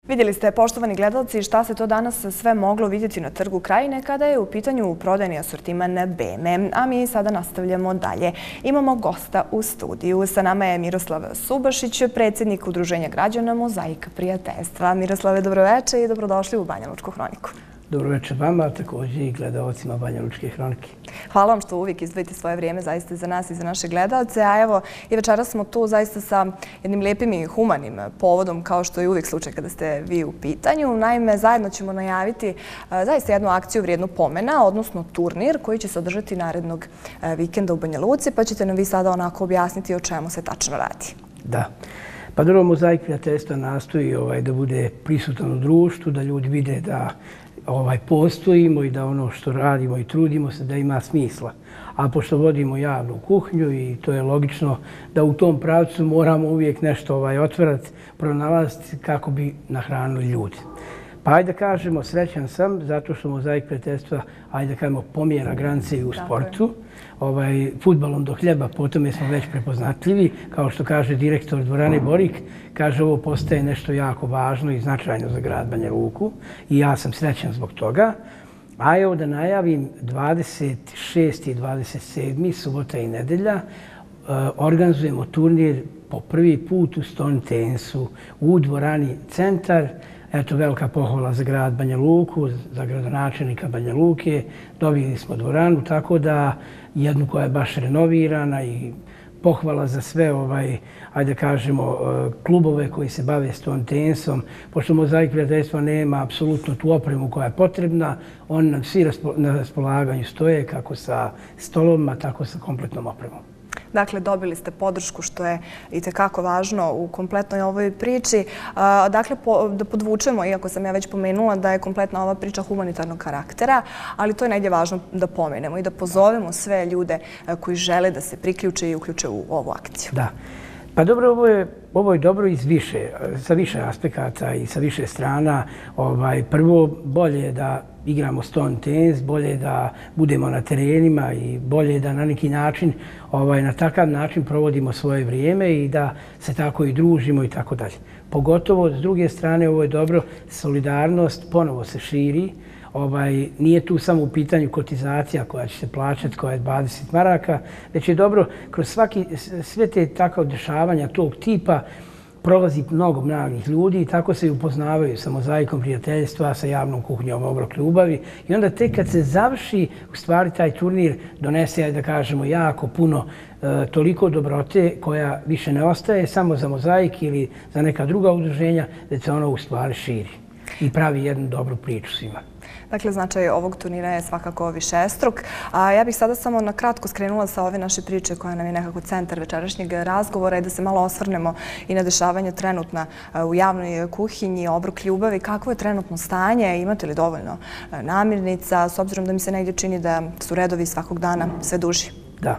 Vidjeli ste, poštovani gledalci, šta se to danas sve moglo vidjeti na trgu Krajine kada je u pitanju prodajni asortiman Beme. A mi sada nastavljamo dalje. Imamo gosta u studiju. Sa nama je Miroslav Subašić, predsjednik Udruženja građana Mozaika prijateljstva. Miroslave, dobroveče i dobrodošli u Banja Lučku hroniku. Dobroveče vama, a također i gledalcima Banja Lučke hronike. Hvala vam što uvijek izdvojite svoje vrijeme zaista za nas i za naše gledalce. A evo, i večeras smo tu zaista sa jednim lijepim i humanim povodom, kao što je uvijek slučaj kada ste vi u pitanju. Naime, zajedno ćemo najaviti zaista jednu akciju vrijednu pomena, odnosno turnir koji će se održati narednog vikenda u Banja Luci, pa ćete nam vi sada onako objasniti o čemu se tačno radi. Da. Pa dobro, Mozaik prijateljstva nastoji da bude prisutan u društvu, da ljudi vide da postojimo i da ono što radimo i trudimo se da ima smisla. A pošto vodimo javnu kuhnju i to je logično da u tom pravcu moramo uvijek nešto otvarati, pronalaziti kako bi nahranili ljudi. Pa ajde kažemo, srećan sam zato što Mozaik prijateljstva, ajde kažemo, pomjera granice i u sportu. Fudbalom do hljeba, po tome smo već prepoznatljivi. Kao što kaže direktor dvorane Borik, kaže ovo postaje nešto jako važno i značajno za grad Banja Luku i ja sam srećan zbog toga. A evo da najavim 26. i 27. subota i nedelja organizujemo turnir po prvi put u stone tenisu u dvorani Centar. Eto, velika pohvala za grad Banja Luku, za gradonačelnika Banja Luke. Dobili smo dvoranu, tako da jednu koja je baš renovirana i pohvala za sve, ajde kažemo, klubove koji se bave stone tenisom. Pošto Mozaik prijateljstva nema apsolutno tu opremu koja je potrebna, oni nam svi na raspolaganju stoje, kako sa stolovima, tako sa kompletnom opremom. Dakle, dobili ste podršku, što je itekako važno u kompletnoj ovoj priči. Dakle, da podvučemo, iako sam ja već pomenula da je kompletna ova priča humanitarnog karaktera, ali to je negdje važno da pomenemo i da pozovemo sve ljude koji žele da se priključe i uključe u ovu akciju. Da. Pa dobro, ovo je dobro sa više aspekata i sa više strana. Prvo, bolje je da igramo stone tenis, bolje je da budemo na terenima i bolje je da na neki način, na takav način provodimo svoje vrijeme i da se tako i družimo i tako dalje. Pogotovo, s druge strane, ovo je dobro, solidarnost ponovo se širi. Nije tu samo u pitanju kotizacija koja će se plaćati, koja je 20 maraka, već je dobro kroz sve te takve dešavanja tog tipa prolazi mnogo mladih ljudi i tako se i upoznavaju sa Mozaikom prijateljstva, sa javnom kuhnjom Obrok ljubavi. I onda tek kad se završi, u stvari taj turnir donese, da kažemo, jako puno toliko dobrote koja više ne ostaje samo za Mozaik ili za neka druga udruženja, već se ono u stvari širi i pravi jednu dobru priču svima. Dakle, značaj ovog turnira je svakako višestruk. A ja bih sada samo na kratko skrenula sa ove naše priče koja nam je nekako centar večerašnjeg razgovora i da se malo osvrnemo i na dešavanje trenutna u javnoj kuhinji, Obrok ljubavi. Kakvo je trenutno stanje? Imate li dovoljno namirnica? S obzirom da mi se negdje čini da su redovi svakog dana sve duži. Da.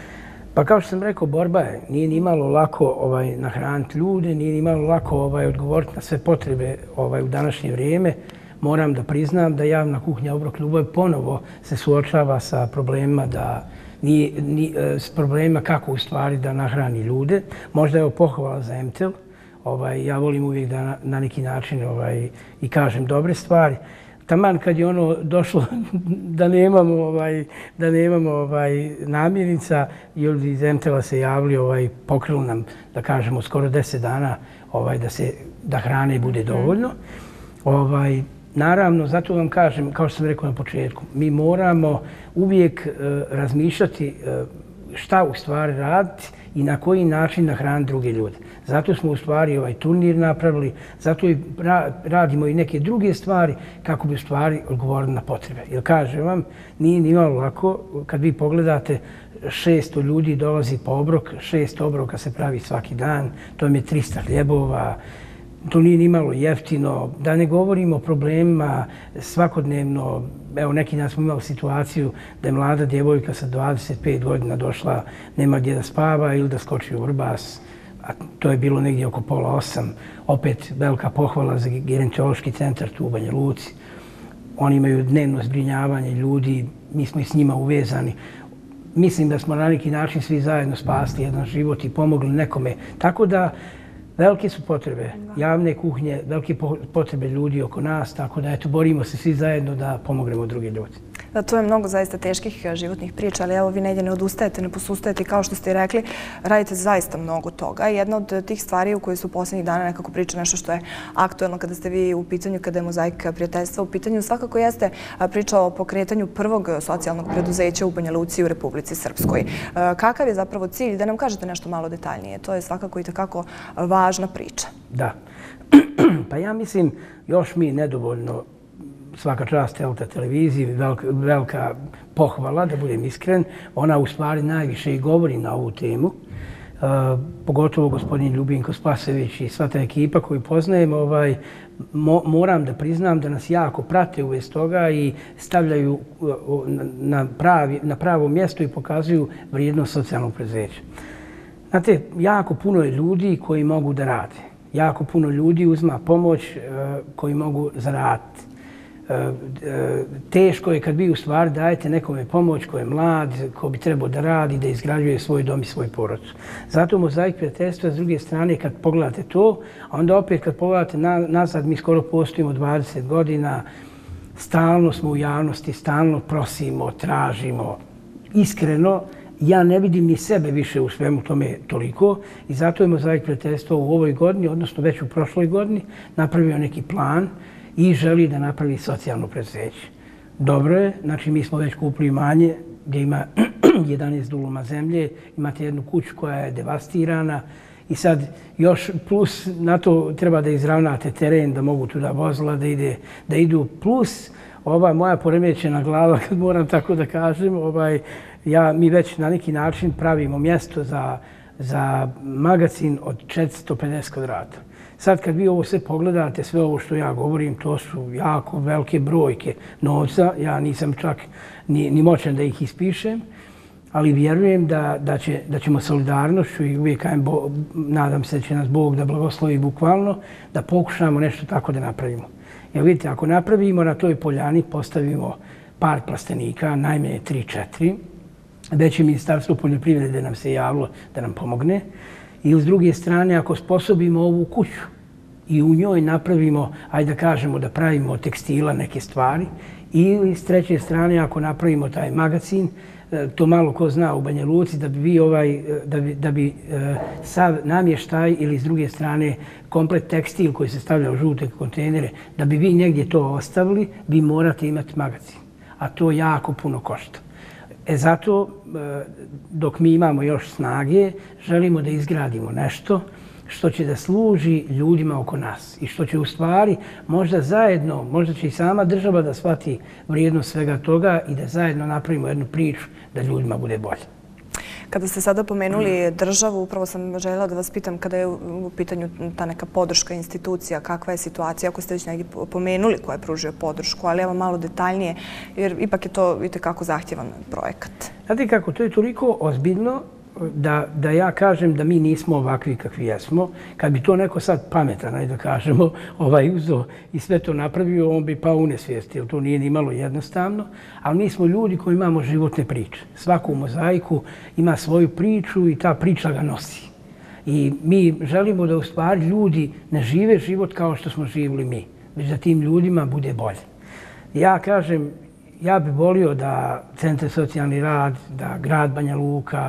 Pa kao što sam rekao, borba je. Nije ni malo lako nahraniti ljude, nije ni malo lako odgovoriti na sve potrebe u današnje vrijeme. Moram da priznam da javna kuhnja Obrok ljubavi ponovo se suočava sa problemima s problemima kako u stvari da nahrani ljude. Možda je ovo pohvala za MTEL. Ja volim uvijek da na neki način i kažem dobre stvari. Taman kad je ono došlo da nemamo namirnica, ljudi iz MTEL-a se javili, pokrili nam, da kažemo, skoro 10 dana da hrane bude dovoljno. Naravno, zato vam kažem, kao što sam rekao na početku, mi moramo uvijek razmišljati šta u stvari raditi i na koji način nahraniti druge ljude. Zato smo u stvari turnir napravili, zato i radimo i neke druge stvari kako bi u stvari odgovorili na potrebe. Jer kažem vam, nije ni malo lako kad vi pogledate 600 ljudi dolazi po obrok, 600 obroka se pravi svaki dan, to je 300 hljebova. To nije ni malo jeftino, da ne govorimo o problemima svakodnevno. Evo, neki dan smo imali situaciju da je mlada djevojka sa 25 godina došla, nema gdje da spava ili da skoči u Vrbas. A to je bilo negdje oko 7:30. Opet velika pohvala za gerontološki centar tu u Banja Luci. Oni imaju dnevno zbrinjavanje ljudi, mi smo i s njima uvezani. Mislim da smo na neki način svi zajedno spasli jedan život i pomogli nekome. Tako da Velike su potrebe javne kuhnje, velike potrebe ljudi oko nas, tako da eto, borimo se svi zajedno da pomognemo drugi ljudi. Da, to je mnogo zaista teških životnih priča, ali evo vi negdje ne odustajete, ne posustajete i kao što ste i rekli, radite zaista mnogo toga. Jedna od tih stvari u kojoj su posljednjih dana nekako priča nešto što je aktuelno kada ste vi u pitanju, kada je Mozaik prijateljstva u pitanju, svakako jeste priča o pokretanju prvog socijalnog preduzeća u Banja Luci u Republici Srpskoj. Kakav je zapravo cilj? Da nam kažete nešto malo detaljnije. To je svakako i takako važna priča. Da. Pa ja mislim, još mi nedovoljno, svaka čast Elta televiziji, velika pohvala, da budem iskren. Ona u stvari najviše i govori na ovu temu. Pogotovo gospodin Ljubinko Spasević i sva ta ekipa koju poznajem, moram da priznam da nas jako prate u vezi toga i stavljaju na pravo mjesto i pokazuju vrijednost socijalnog preduzeća. Znate, jako puno je ljudi koji mogu da rade. Jako puno ljudi uzma pomoć koji mogu zaraditi. Teško je kad vi u stvari dajete nekome pomoć ko je mlad, ko bi trebao da radi, da izgrađuje svoj dom i svoj porodicu. Zato Mozaik prijateljstva, s druge strane, kad pogledate to, onda opet kad pogledate nazad, mi skoro postojimo 20 godina, stalno smo u javnosti, stalno prosimo, tražimo. Iskreno, ja ne vidim ni sebe više u svemu tome toliko i zato je Mozaik prijateljstva u ovoj godini, odnosno već u prošloj godini, napravio neki plan i želi da napravi socijalno preduzeće. Dobro je, znači mi smo već kupili imanje gdje ima 11 duluma zemlje, imate jednu kuću koja je devastirana i sad još plus na to treba da izravnate teren, da mogu tuda vozila da idu, plus ova moja poremećena glava, kad moram tako da kažem, mi već na neki način pravimo mjesto za magazin od 450 kvadrata. Sad kad vi ovo sve pogledate, sve ovo što ja govorim, to su jako velike brojke novca. Ja nisam čak ni moćan da ih ispišem, ali vjerujem da ćemo solidarnošću i uvijek nadam se da će nas Bog da blagoslovi bukvalno, da pokušamo nešto tako da napravimo. Jer vidite, ako napravimo na toj poljani, postavimo par plastenika, najmanje 3-4, već je Ministarstvo poljoprivrede nam se javilo da nam pomogne. I s druge strane, ako sposobimo ovu kuću i u njoj napravimo, ajde da kažemo da pravimo od tekstila neke stvari, ili s treće strane, ako napravimo taj magazin, to malo ko zna u Banja Luci, da bi sav namještaj ili s druge strane komplet tekstil koji se stavlja u žute kontejnere, da bi vi negdje to ostavili, vi morate imati magazin. A to jako puno košta. Zato, dok mi imamo još snage, želimo da izgradimo nešto što će da služi ljudima oko nas i što će u stvari možda zajedno, možda će i sama država da shvati vrijednost svega toga i da zajedno napravimo jednu priču da ljudima bude bolje. Kada ste sada pomenuli državu, upravo sam željela da vas pitam kada je u pitanju ta neka podrška institucija, kakva je situacija, ako ste već negdje pomenuli ko je pružio podršku, ali evo malo detaljnije, jer ipak je to itekako zahtjevan projekat. Znate kako, to je toliko ozbiljno da ja kažem da mi nismo ovakvi kakvi jesmo. Kad bi to neko sad pametan, da kažemo, uzo i sve to napravio, on bi pao u nesvijest, jer to nije ni malo jednostavno. Ali mi smo ljudi koji imamo životne priče. Svako u Mozaiku ima svoju priču i ta priča ga nosi. I mi želimo da u stvari ljudi ne žive život kao što smo živjeli mi, već da tim ljudima bude bolje. Ja kažem, ja bih volio da Centar socijalni rad, da grad Banja Luka,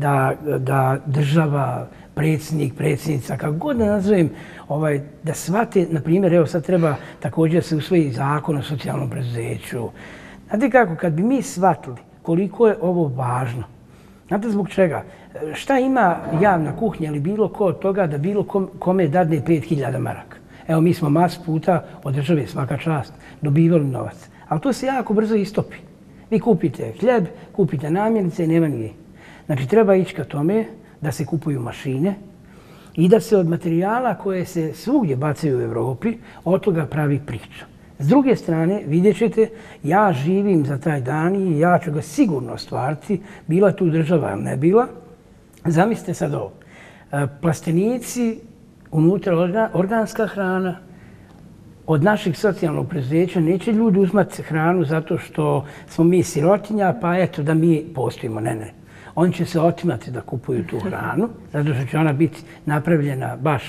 da država, predsjednik, predsjednica, kako god da nazovem, da shvate, na primjer, evo sad treba također se usvoji zakon o socijalnom preduzeću. Znate kako, kad bi mi shvatili koliko je ovo važno, znate zbog čega? Šta ima javna kuhnja ili bilo ko od toga da bilo kome dadne 5000 maraka? Evo, mi smo mas puta od države, svaka čast, dobivali novac. Ali to se jako brzo istopi. Vi kupite hljeb, kupite namirnice i nema nigdje. Znači, treba ići ka tome da se kupuju mašine i da se od materijala koje se svugdje bacaju u Evropi, od toga pravi priča. S druge strane, vidjet ćete, ja živim za taj dan i ja ću ga sigurno ostvariti, bila tu država ili ne bila. Zamislite sad ovo. Plastenici, unutra organska hrana, od našeg socijalnog preduzeća neće ljudi uzmati hranu zato što smo mi sirotinja, pa eto da mi postojimo. Ne. Oni će se otimati da kupuju tu hranu, zato što će ona biti napravljena baš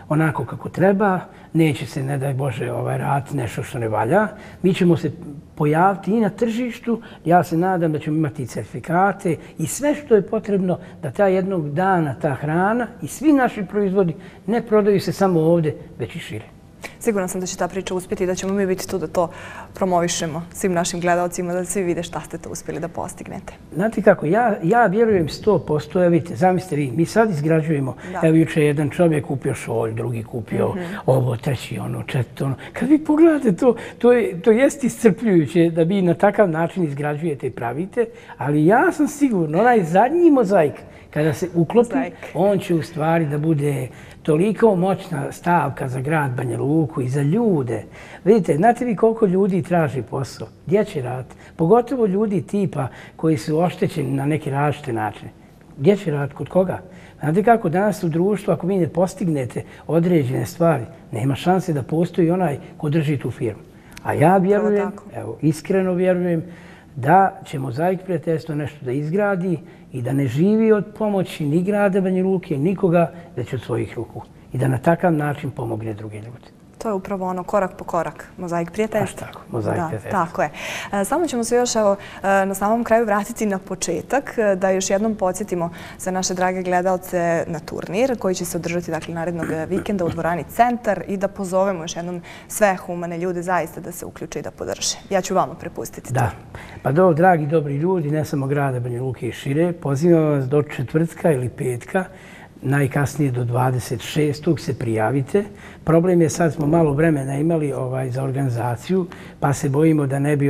onako kako treba, neće se, ne daj Bože, raditi nešto što ne valja. Mi ćemo se pojaviti i na tržištu, ja se nadam da ćemo imati certifikate i sve što je potrebno da ta jednog dana ta hrana i svi naši proizvodi ne prodaju se samo ovdje, već i šire. Sigurno sam da će ta priča uspjeti i da ćemo mi biti tu da to promovišemo svim našim gledalcima, da svi vide šta ste to uspjeli da postignete. Znate kako, ja vjerujem 100%, vidite, zamislite vi, mi sad izgrađujemo, evo juče jedan čovjek kupio šolj, drugi kupio ovo, treći ono, četvrto ono. Kad vi pogledate to jest iscrpljujuće da vi na takav način izgrađujete i pravite, ali ja sam sigurno, onaj zadnji mozaik, kada se uklopi, on će u stvari da bude toliko moćna stavka za grad Banja Luku i za ljude. Vidite, znate vi koliko ljudi traži posao? Gdje će raditi? Pogotovo ljudi tipa koji su oštećeni na neke različite načine. Gdje će raditi? Kod koga? Znate kako danas u društvu, ako vi ne postignete određene stvari, nema šanse da postoji onaj ko drži tu firmu. A ja vjerujem, evo, iskreno vjerujem, da će Mozaik prijateljstvo nešto da izgradi i da ne živi od pomoći ni grada Banja Luke, nikoga, već od svojih ruku. I da na takav način pomogne druge ljude. To je upravo ono, korak po korak, Mozaik prijateljstvo. Baš tako, Mozaik prijateljstvo. Tako je. Samo ćemo se još na samom kraju vratiti na početak, da još jednom podsjetimo za naše drage gledalce na turnir koji će se održati narednog vikenda u dvorani Centar i da pozovemo još jednom sve humane ljude zaista da se uključe i da podrže. Ja ću vama prepustiti to. Da. Pa dragi, dobri ljudi, ne samo grada Banja Luke i šire, pozivam vas do četvrtka ili petka, najkasnije do 26. se prijavite. Problem je sad smo malo vremena imali za organizaciju, pa se bojimo da ne bi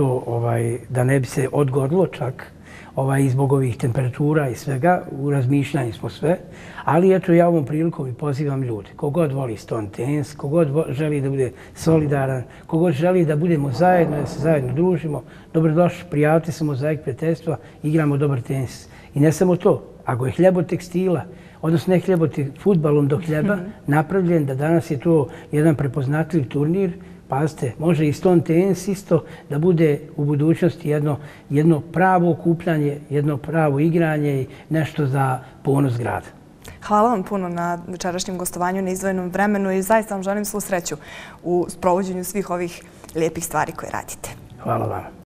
da ne bi se odgodilo čak i zbog ovih temperatura i svega. U razmišljanju smo sve. Ali eto, ja ovom prilikom i pozivam ljude. Kogod voli stone tenis, kogod želi da bude solidaran, kogod želi da budemo zajedno, da se zajedno družimo, dobrodošli, prijavite se Mozaik prijateljstva, igramo dobar tenis. I ne samo to, ako je hljebotekstila, odnosno ne fudbalom do hljeba, napravljen da danas je to jedan prepoznatljiv turnir. Pazite, može i stone tenis isto da bude u budućnosti jedno pravo okupljanje, jedno pravo igranje i nešto za ponos grada. Hvala vam puno na večerašnjem gostovanju, na izdvojenom vremenu i zaista vam želim svu sreću u sprovođenju svih ovih lijepih stvari koje radite. Hvala vam.